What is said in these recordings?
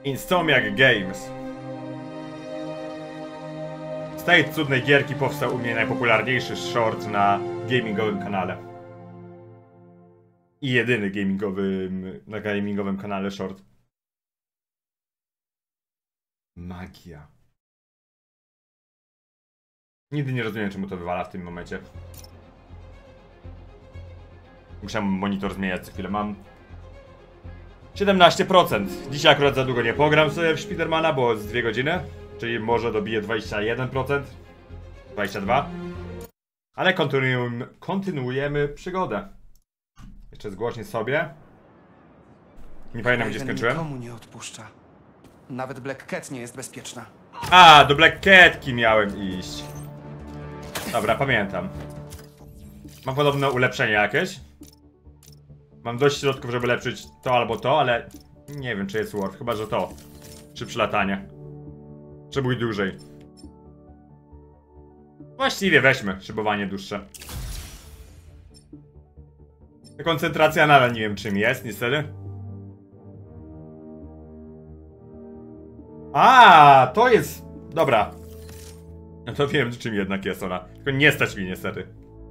Insomniac Games. Z tej cudnej gierki powstał u mnie najpopularniejszy short na gamingowym kanale. I jedyny na gamingowym kanale short. Magia. Nigdy nie rozumiem, czemu to wywala w tym momencie. Muszę monitor zmieniać co chwilę. Mam 17%. Dzisiaj akurat za długo nie pogram sobie w Spidermana, bo z 2 godziny. Czyli może dobiję 21%. 22%. Ale kontynuujemy przygodę. Jeszcze zgłośnię sobie. Nie pamiętam, gdzie skończyłem. Nikomu nie odpuszcza. Nawet Black Cat nie jest bezpieczna. A, do Black Catki miałem iść. Dobra, pamiętam. Mam podobno ulepszenie jakieś. Mam dość środków, żeby lepszyć to albo to, ale nie wiem, czy jest worth. Chyba, że to. Szybsze latanie. Szybuj dłużej. Właściwie weźmy szybowanie dłuższe. Ta koncentracja nadal nie wiem, czym jest, niestety. A, to jest... Dobra. No to wiem, czym jednak jest ona. Tylko nie stać mi niestety.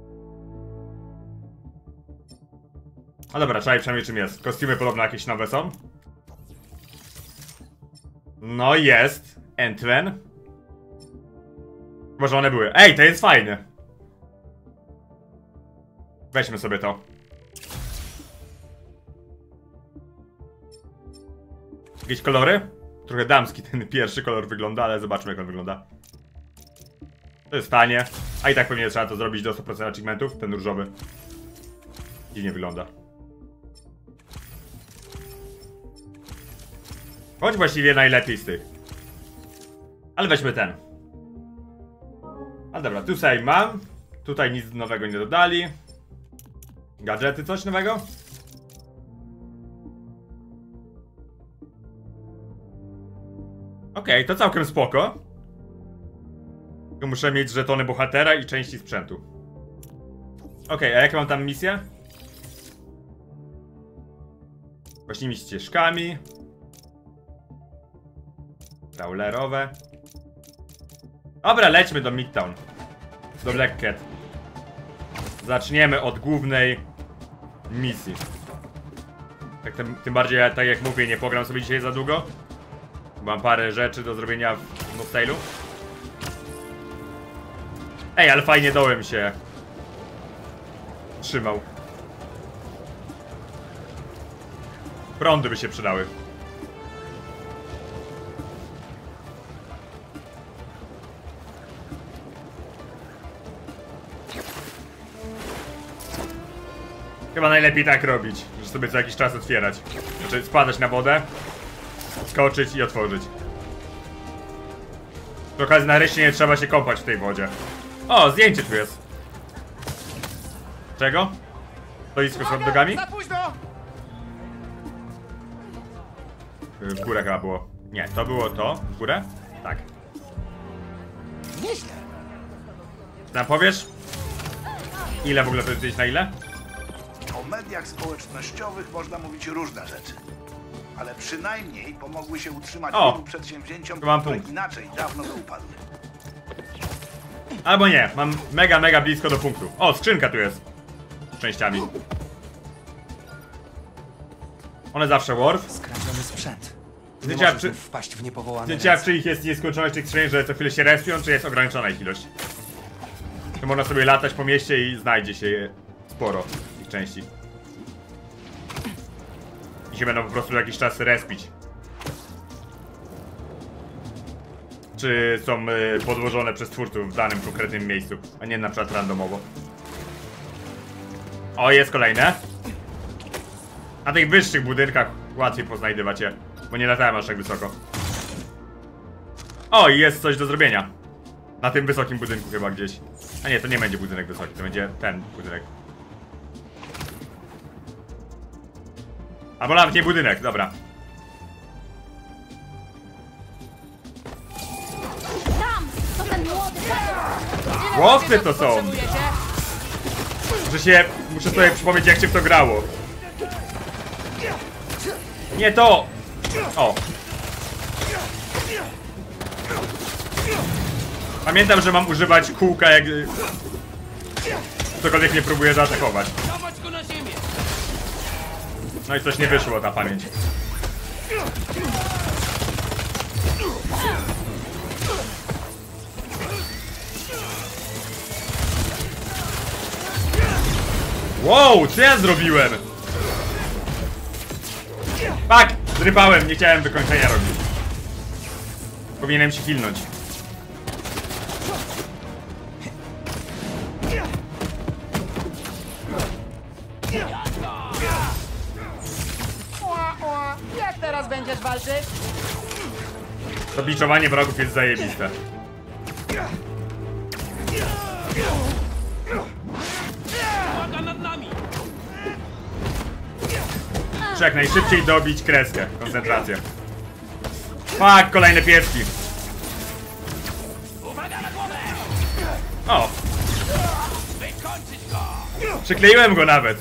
A dobra, trzeba przynajmniej czym jest. Kostiumy podobno jakieś nowe są. No jest. Ant-Man. Może one były. Ej, to jest fajne. Weźmy sobie to. Jakieś kolory? Trochę damski ten pierwszy kolor wygląda, ale zobaczmy, jak on wygląda. To jest tanie. A i tak pewnie trzeba to zrobić do 100% achievementów. Ten różowy dziwnie wygląda. Choć właściwie najlepiej z tych. Ale weźmy ten. Ale dobra, tu sobie mam. Tutaj nic nowego nie dodali. Gadżety, coś nowego? Okej, to całkiem spoko. Tylko muszę mieć żetony bohatera i części sprzętu. Okej, a jakie mam tam misje? Właściwymi ścieżkami. Crawlerowe. Dobra, lećmy do Midtown. Do Black Cat. Zaczniemy od głównej misji. Tak, tym bardziej, tak jak mówię, nie pogram sobie dzisiaj za długo. Mam parę rzeczy do zrobienia w Noctailu. Ej, ale fajnie dołem się trzymał. Prądy by się przydały. Chyba najlepiej tak robić, że sobie co jakiś czas otwierać. Znaczy spadać na wodę, skoczyć i otworzyć. Przy okazji nareszcie nie trzeba się kąpać w tej wodzie. O, zdjęcie tu jest. Czego? Stoisko z hot dogami? W górę chyba było. Nie, to było to. W górę? Tak. Nieźle. Tam powiesz? Ile w ogóle to jest na ile? O mediach społecznościowych można mówić różne rzeczy. Ale przynajmniej pomogły się utrzymać wielu przedsięwzięciom, które inaczej dawno by upadły. Albo nie, mam mega blisko do punktu. O, skrzynka tu jest. Z częściami. One zawsze worth. Skradziony sprzęt. Nie Zdjęcia, możesz wpaść w niepowołane zdjęcia, ręce. czy ich jest nieskończoność tych skrzyń, że co chwilę się respią, czy jest ograniczona ich ilość? Czy można sobie latać po mieście i znajdzie się sporo tych części. I się będą po prostu jakiś czas respić. Czy są podłożone przez twórców w danym konkretnym miejscu, a nie na przykład randomowo. O, jest kolejne. Na tych wyższych budynkach łatwiej poznajdywać je, bo nie latałem aż tak wysoko. O, i jest coś do zrobienia. Na tym wysokim budynku chyba gdzieś. A nie, to nie będzie budynek wysoki, to będzie ten budynek. Albo nawet nie budynek, dobra. Tam! To ten młody Łowcy to są! Że się... Muszę sobie przypomnieć, jak się w to grało. Nie to! O! Pamiętam, że mam używać kółka, jak ktokolwiek nie próbuje zaatakować. No i coś nie wyszło, ta pamięć. Wow, co ja zrobiłem? Fuck, zrypałem, nie chciałem wykończenia robić. Powinienem się hilnąć. Jak teraz będziesz walczyć? To biczowanie wrogów jest zajebiste. Muszę jak najszybciej dobić kreskę. Koncentrację. Fuck, kolejne pieski. O! Przykleiłem go nawet.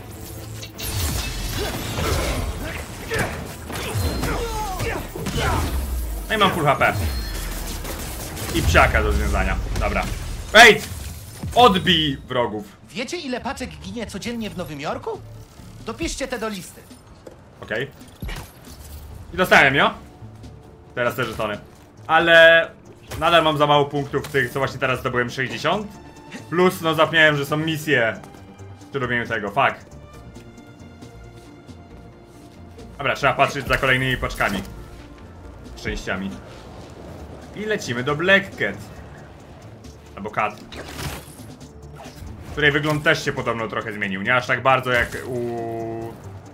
No i mam full HP. I psiaka do związania. Dobra. Wait! Odbij wrogów. Wiecie, ile paczek ginie codziennie w Nowym Jorku? Dopiszcie te do listy. Okej. I dostałem ją. Teraz te żetony. Ale nadal mam za mało punktów tych, co właśnie teraz zdobyłem 60. Plus, no zapomniałem, że są misje przy robieniu tego. Fuck. Dobra, trzeba patrzeć za kolejnymi paczkami. Szczęściami. I lecimy do Black Cat. Albo Cat. Której wygląd też się podobno trochę zmienił. Nie aż tak bardzo jak u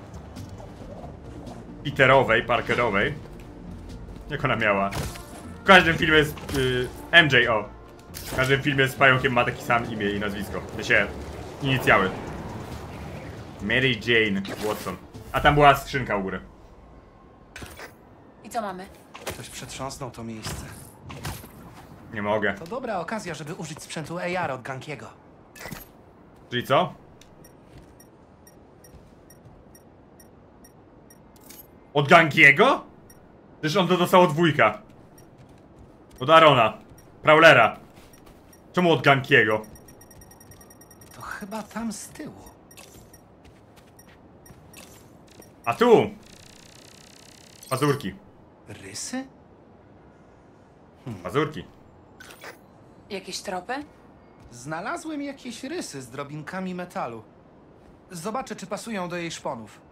Peterowej, Parkerowej. Jak ona miała? W każdym filmie jest MJ, o. W każdym filmie z pająkiem ma taki sam imię i nazwisko. To się inicjały. Mary Jane Watson. A tam była skrzynka u góry. I co mamy? Ktoś przetrząsnął to miejsce. Nie mogę. To dobra okazja, żeby użyć sprzętu AR od Gankiego. Czyli co? Od Gankiego? Przecież on to dostał od wujka. Od Arona. Prowlera. Czemu od Gankiego? To chyba tam z tyłu. A tu! Pazurki. Rysy? Pazurki. Jakieś tropy? Znalazłem jakieś rysy z drobinkami metalu. Zobaczę, czy pasują do jej szponów.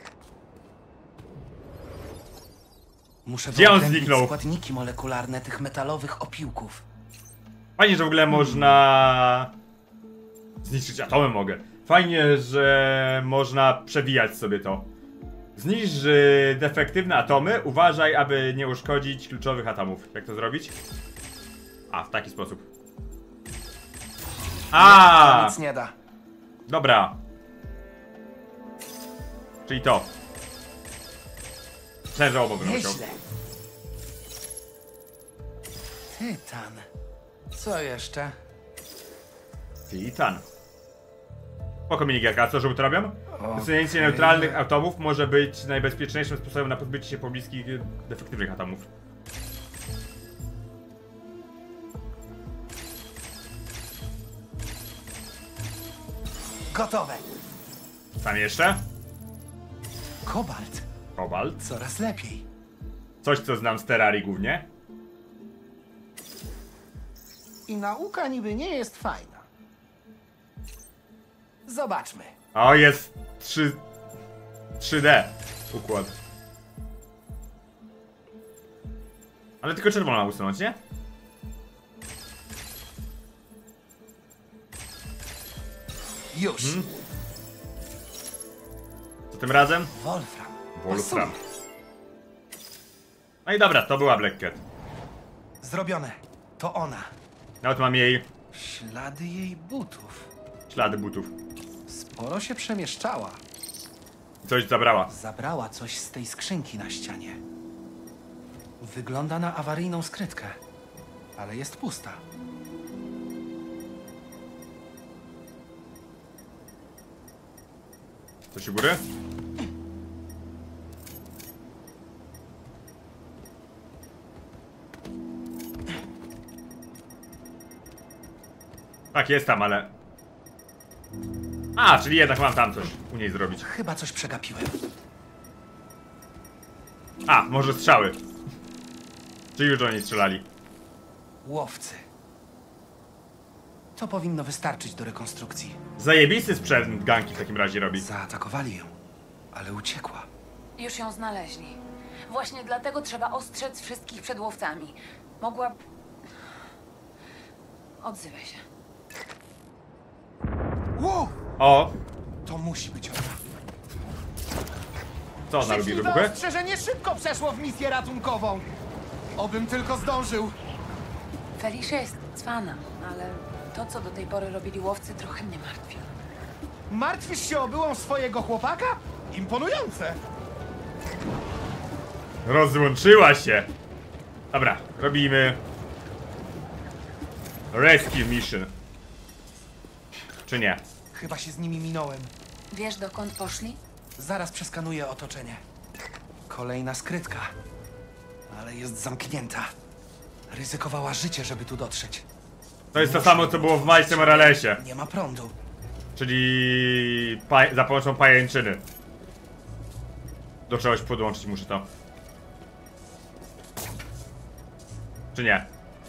Muszę Gdzie on wyodrębnić zniknął? składniki molekularne tych metalowych opiłków. Fajnie, że w ogóle można zniszczyć atomy mogę. Fajnie, że można przewijać sobie to. Zniszcz defektywne atomy, uważaj, aby nie uszkodzić kluczowych atomów. Jak to zrobić? A, w taki sposób. To nic nie da. Dobra. Czyli to. Myślałem, że obo będą chciał. Nieźle. Tytan. Co jeszcze? Titan. Spoko minigierka, a co żółty robią? Usunięcie neutralnych atomów może być najbezpieczniejszym sposobem na pozbycie się pobliskich defektywnych atomów. Gotowe. Tam jeszcze? Kobalt. Kobalt. Coraz lepiej. Coś, co znam z Terrarii głównie. I nauka niby nie jest fajna. Zobaczmy. O, jest 3D układ. Ale tylko czerwona usunąć, nie? Już. Co tym razem? Wolfram. Wolfram. No i dobra, to była Black Cat. Zrobione. To ona. Nawet mam jej Ślady jej butów. ślady butów. Sporo się przemieszczała. Coś zabrała. Zabrała coś z tej skrzynki na ścianie. Wygląda na awaryjną skrytkę, ale jest pusta. Coś u góry? Tak, jest tam, ale... A, czyli jednak mam tam coś u niej zrobić. Chyba coś przegapiłem. A, może strzały. Czy już do niej strzelali? Łowcy. To powinno wystarczyć do rekonstrukcji. Zajebisty sprzęt ganki w takim razie robi. Zaatakowali ją, ale uciekła. Już ją znaleźli. Właśnie dlatego trzeba ostrzec wszystkich przed łowcami. Mogła... Odzywaj się. Wow! O! To musi być ona. Co ona robi, Szczęśliwe wybuchy? ostrzeżenie szybko przeszło w misję ratunkową. Obym tylko zdążył. Felicia jest cwana, ale to, co do tej pory robili łowcy, trochę mnie martwi. Martwisz się o byłą swojego chłopaka? Imponujące. Rozłączyła się! Dobra, robimy... Rescue Mission. Czy nie? Chyba się z nimi minąłem. Wiesz, dokąd poszli? Zaraz przeskanuję otoczenie. Kolejna skrytka. Ale jest zamknięta. Ryzykowała życie, żeby tu dotrzeć. To jest to samo, co było w Majce Moralesie. Nie ma prądu. Czyli... za pomocą pajęczyny. Do czegoś podłączyć muszę to. Czy nie?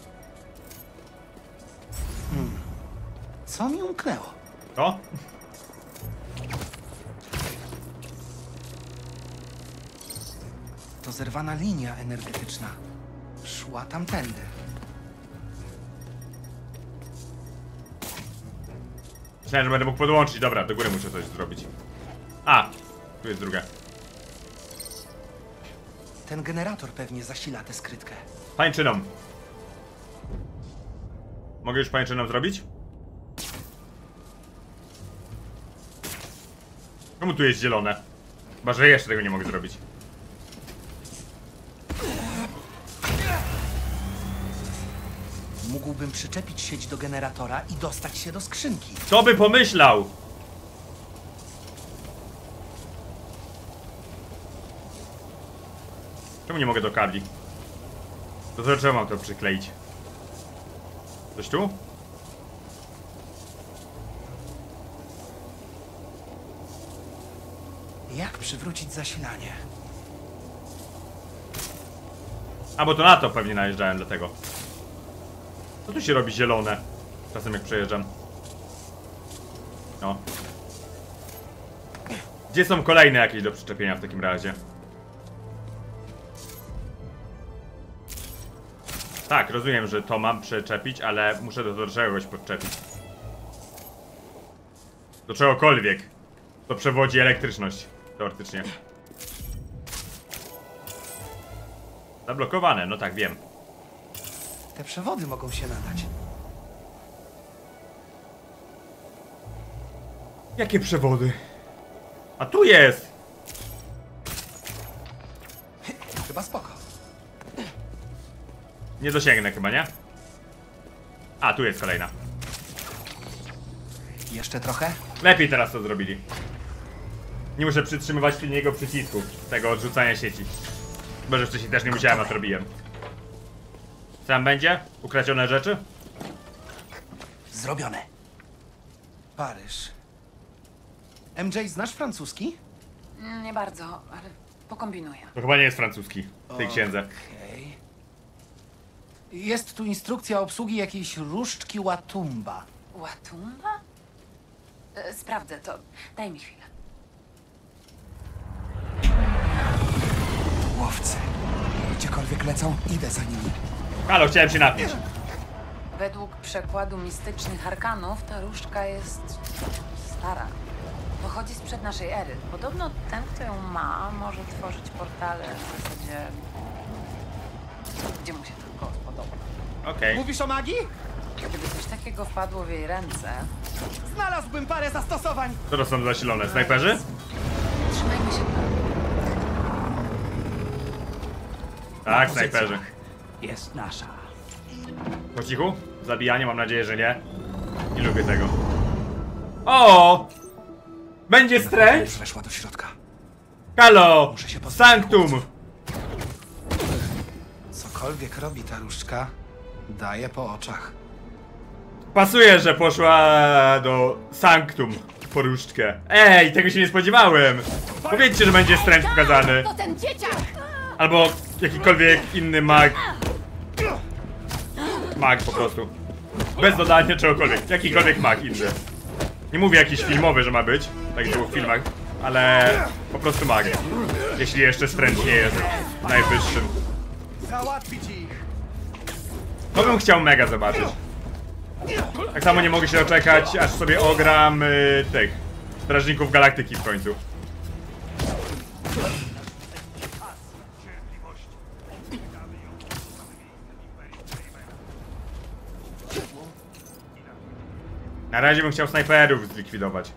Co mi umknęło? To? To zerwana linia energetyczna. Szła tamtędy. Myślałem, że będę mógł podłączyć. Dobra, do góry muszę coś zrobić. A! Tu jest druga. Ten generator pewnie zasila tę skrytkę. Pańczyną. Mogę już pańczyną zrobić? Czemu tu jest zielone? Chyba, że jeszcze tego nie mogę zrobić. Mógłbym przyczepić sieć do generatora i dostać się do skrzynki. Kto by pomyślał? Czemu nie mogę do kabli? To dlaczego mam to przykleić? Coś tu? Jak przywrócić zasilanie? A, bo to na to pewnie najeżdżałem, dlatego. Co tu się robi zielone? Czasem jak przejeżdżam. No. Gdzie są kolejne jakieś do przyczepienia w takim razie? Tak, rozumiem, że to mam przyczepić, ale muszę do czegoś podczepić. Do czegokolwiek. To przewodzi elektryczność. Teoretycznie. Zablokowane, no tak, wiem. Te przewody mogą się nadać. Jakie przewody? A tu jest! Chyba spoko. Nie dosięgnę chyba, nie? A, tu jest kolejna. Jeszcze trochę? Lepiej teraz to zrobili. Nie muszę przytrzymywać pilnego przycisku tego odrzucania sieci. Bo że wcześniej też nie musiałem, a to robiłem. Co tam będzie? Ukradzione rzeczy? Zrobione. Paryż. MJ, znasz francuski? Nie bardzo, ale pokombinuję. To chyba nie jest francuski w tej księdze. Okej. Jest tu instrukcja obsługi jakiejś różdżki Łatumba. Łatumba? Sprawdzę to. Daj mi chwilę. Łowcy. Gdziekolwiek lecą, idę za nimi. Halo, chciałem się napić. Według przekładu mistycznych arkanów ta różdżka jest stara. Pochodzi sprzed naszej ery. Podobno ten, kto ją ma, może tworzyć portale w zasadzie... gdzie mu się tylko spodoba. Okej. Mówisz o magii? Gdyby coś takiego wpadło w jej ręce, Znalazłbym parę zastosowań. Co to są zasilone? Snajperzy? trzymajmy się plan. Tak, snajperzy. Jest nasza. Po cichu? Zabijanie? Mam nadzieję, że nie. Nie lubię tego. O! Będzie stręcz? Już weszła do środka. Halo! Muszę się pozbyć Sanctum! chłopców. Cokolwiek robi ta różdżka, daje po oczach. Pasuje, że poszła do Sanctum po różdżkę. Ej, tego się nie spodziewałem! Powiedzcie, że będzie Strange pokazany. To ten dzieciak! Albo jakikolwiek inny mag. Mag po prostu. Bez dodania czegokolwiek. Jakikolwiek mag inny. Nie mówię jakiś filmowy, że ma być, tak jak było w filmach, ale po prostu mag. Jeśli jeszcze Strange nie jest najwyższym. Załatwić ich! To bym chciał mega zobaczyć. Tak samo nie mogę się doczekać, aż sobie ogram tych Strażników Galaktyki w końcu. Na razie bym chciał snajperów zlikwidować.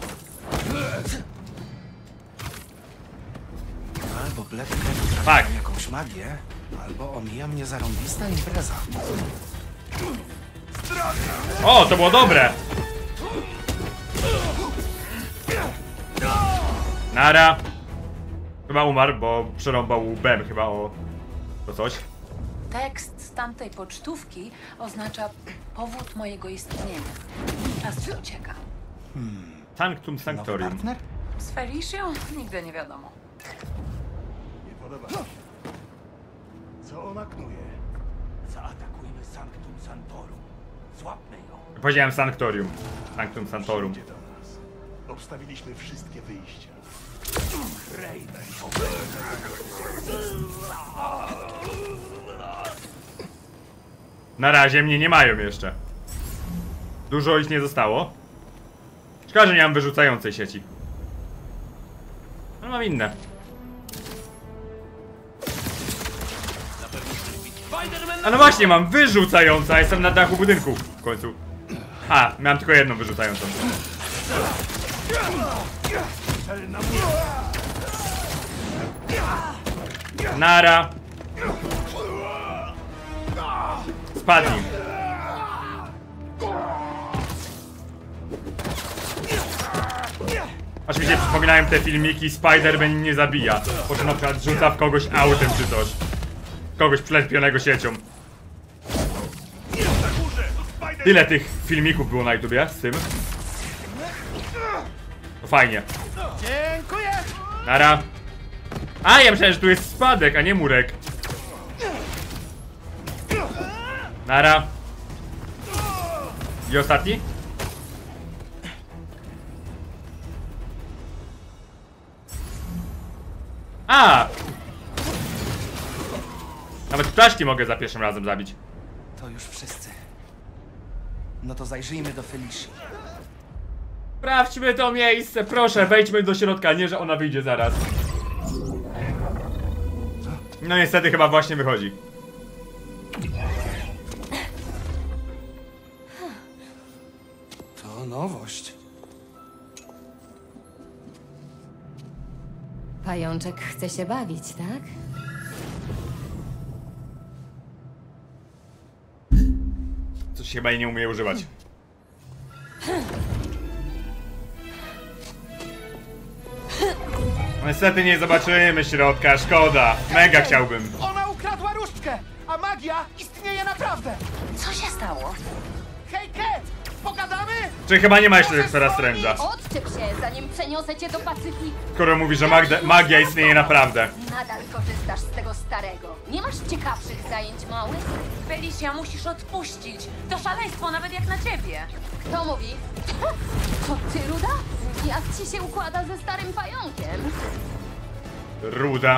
Albo Black Cat Tak. uprawia jakąś magię, albo omija mnie zarąbista impreza. O, to było dobre! Nara. Chyba umarł, bo przerąbał łbem chyba o to coś. Tekst z tamtej pocztówki oznacza powód mojego istnienia. Czas się ucieka. Sanctum Nowy Sanctorium. partner? Z Felicią nigdy nie wiadomo. Nie podoba mi się. Co ona knuje? Zaatakujmy Sanctum Santorum. Złapmy ją. Powiedziałem Sanctorium. Sanctum Santorum. Idzie do nas. Obstawiliśmy wszystkie wyjścia. Raven. Na razie mnie nie mają jeszcze. Dużo ich nie zostało. Szkoda, że nie mam wyrzucającej sieci. Ale mam inne. A no właśnie, mam wyrzucająca, jestem na dachu budynku w końcu. A, miałem tylko jedną wyrzucającą. Nara. Spadnij. Aż mi się przypominają te filmiki, Spider-Man nie zabija. Po czym na przykład rzuca w kogoś autem czy coś. Kogoś przylepionego siecią. Ile tych filmików było na YouTubie z tym? To fajnie. Dziękuję! Nara. A, ja myślałem, że tu jest spadek, a nie murek. Nara. I ostatni? A! Nawet ptaszki mogę za pierwszym razem zabić. To już wszyscy. No to zajrzyjmy do Felicji. Sprawdźmy to miejsce, proszę, wejdźmy do środka, nie że ona wyjdzie zaraz. No niestety chyba właśnie wychodzi. To nowość. Pajączek chce się bawić, tak? Coś chyba jej nie umie używać. Niestety nie zobaczymy środka, szkoda. Mega chciałbym. Ona ukradła różdżkę, a magia istnieje naprawdę! Co się stało? Hej, Cat! Pogadamy? Czy chyba nie ma jeszcze Doktora Strange'a? Odczep się, zanim przeniosę cię do Pacyfiku. Skoro mówi, że magia istnieje naprawdę. Nadal korzystasz z tego starego. Nie masz ciekawszych zajęć małych? Felicia, musisz odpuścić. To szaleństwo nawet jak na ciebie. Kto mówi? To ty, Ruda? Jak ci się układa ze starym pająkiem? Ruda.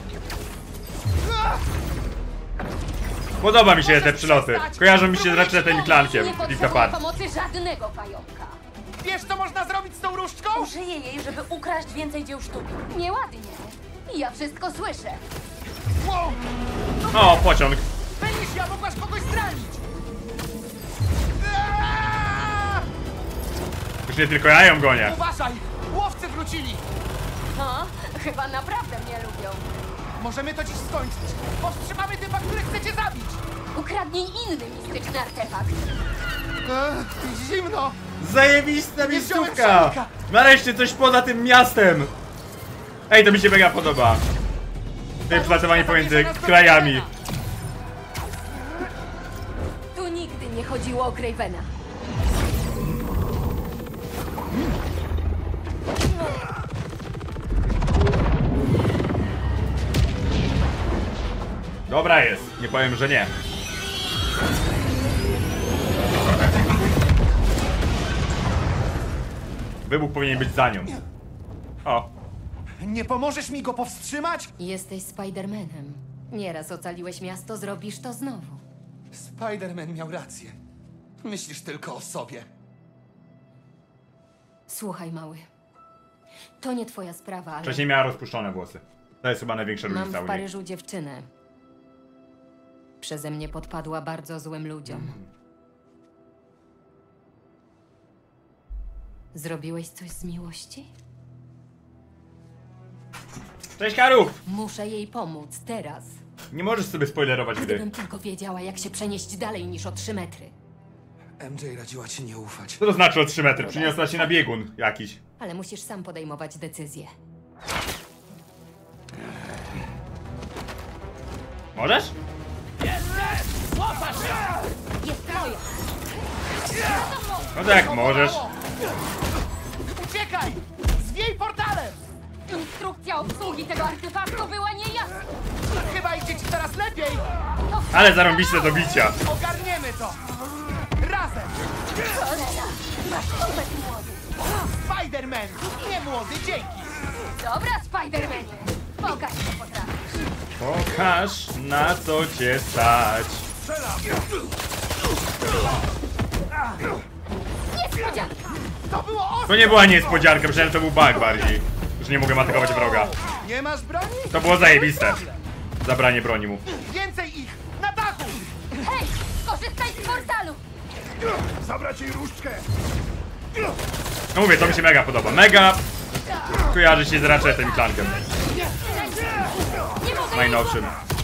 Podoba mi się te przyloty. Kojarzą mi się z Ratchetem i Clankiem. Nie Rick potrzebuję Apart. pomocy żadnego pająka. Wiesz, co można zrobić z tą różdżką? Użyję jej, żeby ukraść więcej dzieł sztuki. Nieładnie. Ja wszystko słyszę. Wow! O, pociąg. Felicia, mogłaś kogoś zranić! Aaaa! Już nie tylko ja ją gonię. Uważaj! Łowcy wrócili! No, chyba naprawdę mnie lubią. Możemy to dziś skończyć. Powstrzymamy typa, który chce cię zabić! Ukradnij inny mistyczny artefakt. Zimno! Zajebista Nie wziąłem miejscówka! szalika. Nareszcie coś poza tym miastem! Ej, to mi się mega podoba. To przepracowanie pomiędzy krajami. Tu nigdy nie chodziło o Cravena. Dobra jest, nie powiem, że nie. Wybuch powinien być za nią. O, Nie pomożesz mi go powstrzymać? Jesteś Spidermanem. Nieraz ocaliłeś miasto, zrobisz to znowu. Spider-Man miał rację. Myślisz tylko o sobie. Słuchaj, mały. To nie twoja sprawa, ale wcześniej miała rozpuszczone włosy. To jest chyba największa mam różnica w u niej. Paryżu dziewczynę. Przeze mnie podpadła bardzo złym ludziom. Zrobiłeś coś z miłości? Cześć Karów! Muszę jej pomóc, teraz. Nie możesz sobie spoilerować gry. Gdybym tylko wiedziała, jak się przenieść dalej niż o 3 metry. MJ radziła ci nie ufać. Co to znaczy o 3 metry? Przyniosła się na biegun jakiś. Ale musisz sam podejmować decyzje. Możesz? Jest moja! No to jak możesz. Uciekaj! Zwiej portalem! Instrukcja obsługi tego artefaktu była niejasna! Chyba idzie ci teraz lepiej! Ale zarąbiste do bicia. Ogarniemy to! Razem! Masz super młody! Spider-Man! Nie młody, dzięki! Dobra, Spidermanie! Pokaż, co potrafisz! Pokaż, na co cię stać. Niespodzianka! To było To ostro! nie była niespodzianka, myślałem, że to był bug bardziej. Że nie mogę atakować wroga. Nie masz broni? To było zajebiste. Zabranie broni mu. Więcej ich! Na dachu! Hej! Korzystaj z portalu! Zabrać jej różdżkę! No mówię, to mi się mega podoba. Mega kojarzy się z Ratchetem i Clankiem. Nie mogę Najnowszym.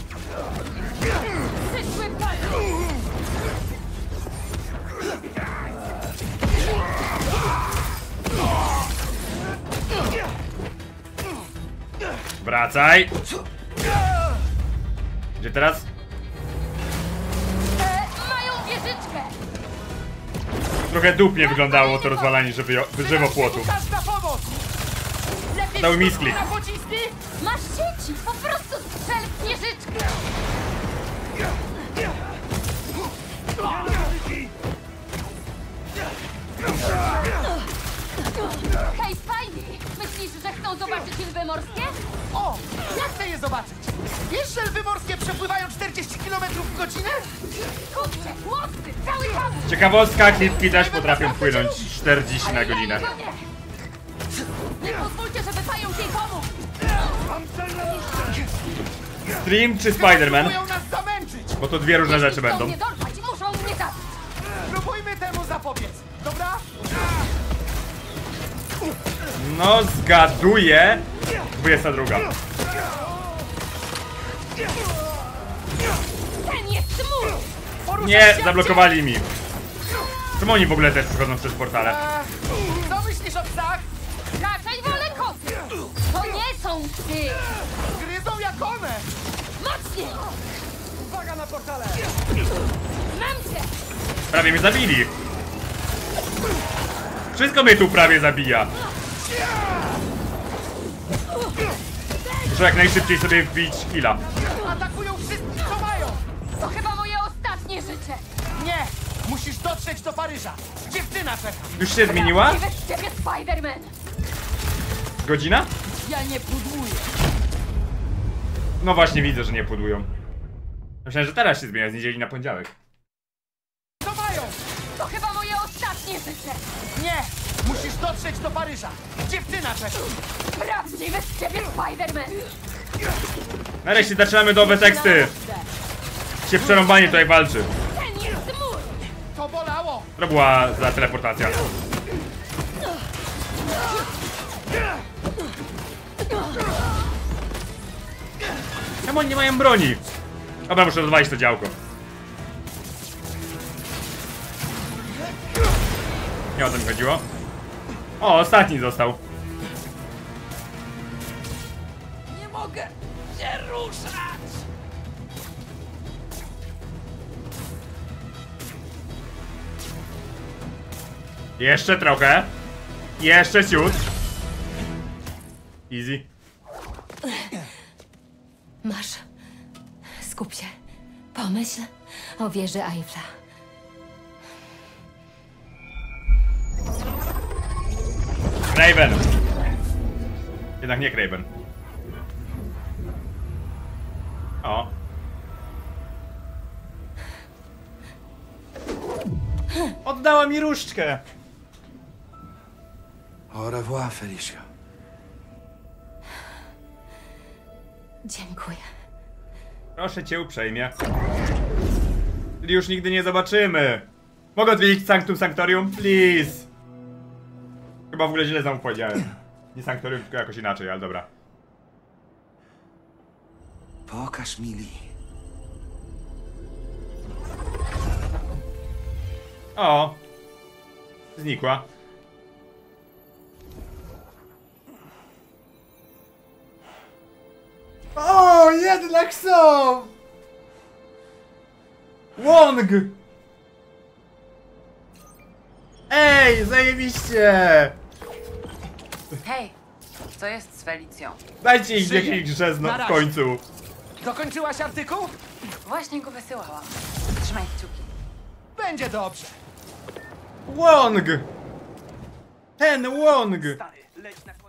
Przyszły panie! Wracaj. Gdzie teraz? Mają wieżyczkę! Trochę dupnie wyglądało to rozwalanie żywopłotu. Każda pomoc! Lepiej Cały misklik. Na pocisky! Masz sieci! Po prostu strzel w wieżyczkę! Hej, Spidey! Myślisz, że chcą zobaczyć lwy morskie? O! Ja chcę je zobaczyć! Wiesz, że lwy morskie przepływają 40 km w godzinę? Kurczę, łowcy! Cały kamp! Ciekawostka, klipki też potrafią płynąć 40 na godzinę. Nie pozwólcie, żeby pająk jej pomógł! Stream czy Spider-Man? Próbują nas zamęczyć! Bo to dwie różne rzeczy Jeśli chcą będą. mnie dorwać, muszą mnie zabić! Spróbujmy temu zapobiec, dobra? No zgaduję. 22. Ten jest mój! Poruszaj Nie, się, zablokowali mi. Czemu oni w ogóle też przechodzą przez portale? Co myślisz o psach? Raczej wolę koty! To nie są psy! Gryzą jak one! Mocniej! Uwaga na portale! Mam cię! Prawie mnie zabili. Wszystko mnie tu prawie zabija. Muszę jak najszybciej sobie wbić killa. Atakują wszystkich, co mają! To chyba moje ostatnie życie! Nie! Musisz dotrzeć do Paryża! Dziewczyna czeka! Już się zmieniła? Prawdziwy z ciebie Spider-Man! Godzina? Ja nie pudłuję! No właśnie widzę, że nie pudłują. Myślałem, że teraz się zmienia z niedzieli na poniedziałek. Co mają? To chyba moje ostatnie życie! Nie! Musisz dotrzeć do Paryża! Dziewczyna czeka! Prawdziwy z ciebie Spider-Man! Nareszcie zaczynamy nowe teksty. Się przerąbanie tutaj walczy. Ten jest mój! To bolało! To była za teleportacja. Czemu oni nie mają broni? Dobra, muszę rozwalić to działko. Nie o to mi chodziło. O, ostatni został. Nie mogę się ruszać! Jeszcze trochę. Jeszcze ciut. Easy. Masz. Skup się. Pomyśl o wieży Eiffla. Craven. Jednak nie Craven. O. Oddała mi różdżkę. Au revoir, Felicia. Dziękuję. Proszę cię uprzejmie. Czyli już nigdy nie zobaczymy. Mogę odwiedzić Sanctum Sanctorium? Please. Chyba w ogóle źle znowu powiedziałem. Nie Sanctorium, tylko jakoś inaczej, ale dobra. Pokaż mi Li. O. Znikła. O, jednak są! Wong! Ej, zajebiście! Hej, co jest z Felicją? Dajcie ich Żyje. jakiś grzezno Na w razie. końcu. Dokończyłaś artykuł? Właśnie go wysyłałam. Trzymaj kciuki. Będzie dobrze. Wong! Ten Wong! Stary, leć na